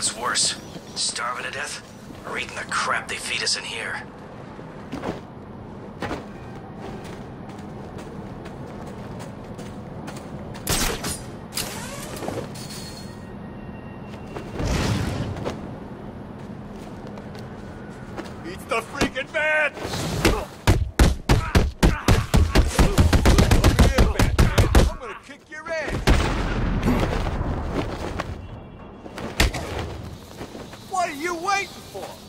What's worse, starving to death, or eating the crap they feed us in here? It's the freaking van! Over here, Batman. I'm gonna kick your ass! What are you waiting for?